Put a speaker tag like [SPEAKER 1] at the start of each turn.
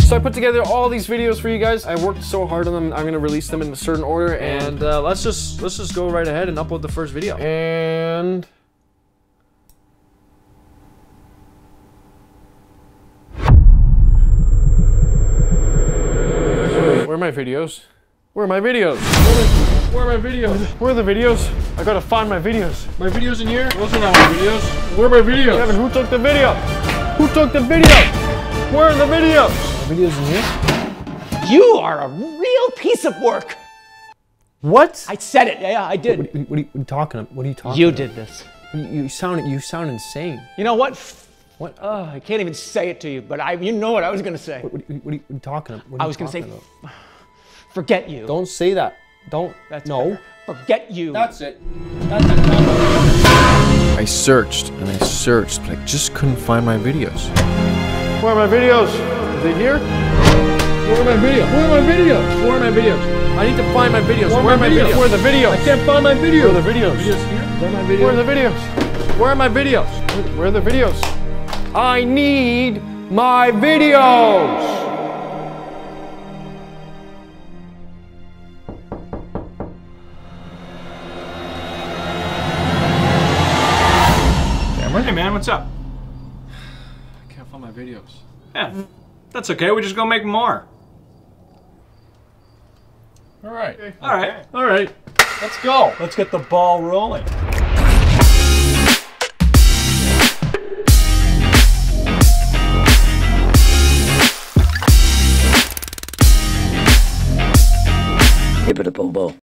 [SPEAKER 1] So I put together all these videos for you guys. I worked so hard on them. I'm gonna release them in a certain order, and let's just go right ahead and upload the first video. And where are my videos? Where are my videos? Where are my videos? Where are the videos? I gotta find my videos. My videos in here? Those are not my videos. Where are my videos? Kevin, who took the video? Who took the video? Where are the videos? My videos in here?
[SPEAKER 2] You are a real piece of work.
[SPEAKER 1] What?
[SPEAKER 2] I said it. Yeah, I did.
[SPEAKER 1] What are you talking about? What are you talking about?
[SPEAKER 2] You did this.
[SPEAKER 1] You sound insane.
[SPEAKER 2] You know what?
[SPEAKER 1] What?
[SPEAKER 2] I can't even say it to you, but you know what I was gonna say.
[SPEAKER 1] What are you talking about?
[SPEAKER 2] I was gonna say, forget you.
[SPEAKER 1] Don't say that. Don't.
[SPEAKER 2] That's
[SPEAKER 1] no.
[SPEAKER 2] better. Forget you.
[SPEAKER 1] That's it. I searched and I searched, but I just couldn't find my videos. Where are my videos? Is it here? Where are my videos? Where are my videos? Where are my videos? I need to find my videos. Where are my videos? Where are the videos? I can't find my videos. Where are the videos? Videos here? Where are my videos? Where are the videos? Where are my videos? Where are the videos? I need my videos!
[SPEAKER 3] Hey man, what's up?
[SPEAKER 1] I can't find my videos.
[SPEAKER 3] Yeah, that's okay. We just go make more.
[SPEAKER 1] All right.
[SPEAKER 3] All right.
[SPEAKER 1] All right. Let's go.
[SPEAKER 3] Let's get the ball rolling.
[SPEAKER 2] Give it a bobo.